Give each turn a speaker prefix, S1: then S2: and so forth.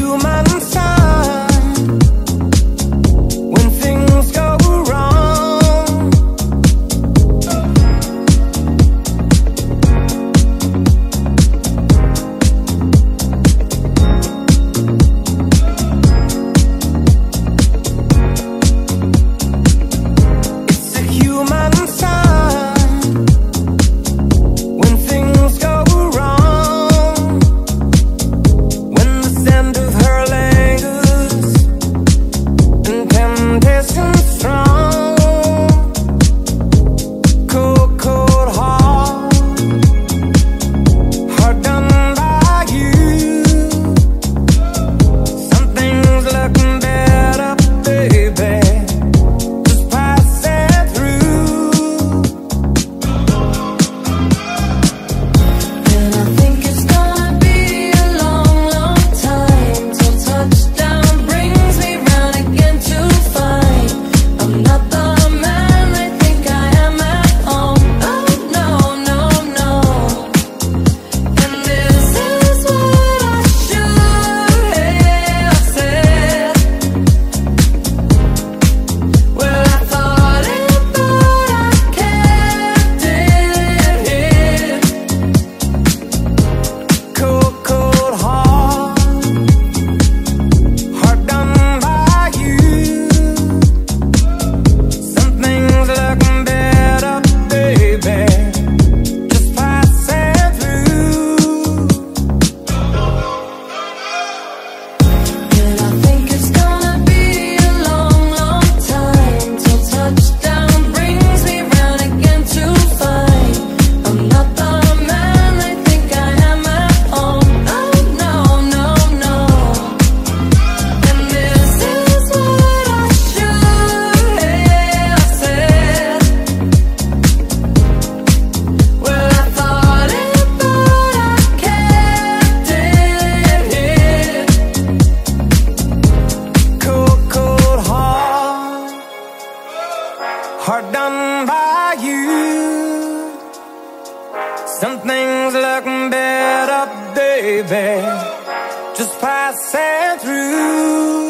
S1: human sign when things go wrong. It's a human sign when things go wrong. When the scent of her lingers and temptation strong. Cold, cold heart, hard done by you. Something's looking better, baby. Just pass it through. And I think it's gonna be a long, long time till touchdown brings me round again to find I'm not the man they think I am at home. Oh no, no, no. And this is what I should have said. Well, I thought it, but I kept it hid. Cold, cold heart, hard done by you. Something's looking better, baby. Just pass it through. And I think it's gonna be a long, long time till touchdown brings me round again to find I'm not the man they think I am at home. Oh no, no, no. And this is what I should have said. Well, I thought it, but I kept it hid. Cold, cold heart, hard done by you. Something's looking better, baby. Just pass it through.